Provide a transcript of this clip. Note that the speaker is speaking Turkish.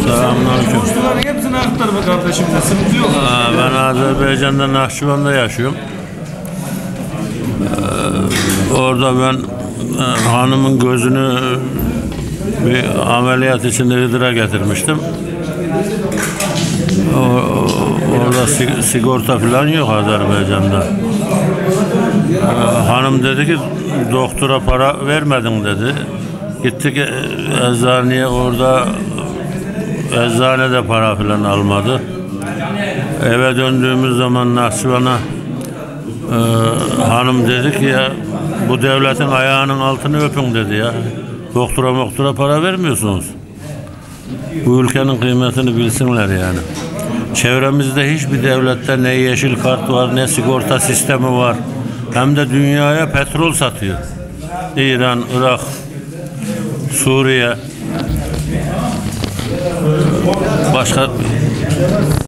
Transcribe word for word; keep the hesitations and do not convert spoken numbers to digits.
Selamünaleyküm. Borçluların hepsini aktar be kardeşim de, sıkıntı yok. Aa, ben Azerbaycan'da Nahçıvan'da yaşıyorum. Ee, orada ben e, hanımın gözünü bir ameliyat için Iğdır'a getirmiştim. O, o- orada sig- sigorta falan yok Azerbaycan'da. Ee, hanım dedi ki doktora para vermedin dedi. Gittik e, eczaneye, orada eczanede para falan almadı. Eve döndüğümüz zaman Nahçıvan'a e, hanım dedi ki ya bu devletin ayağının altını öpün dedi ya. Doktora moktora para vermiyorsunuz. Bu ülkenin kıymetini bilsinler yani. Çevremizde hiçbir devlette ne yeşil kart var ne sigorta sistemi var. Hem de dünyaya petrol satıyor. İran, Irak, Suriye. Başka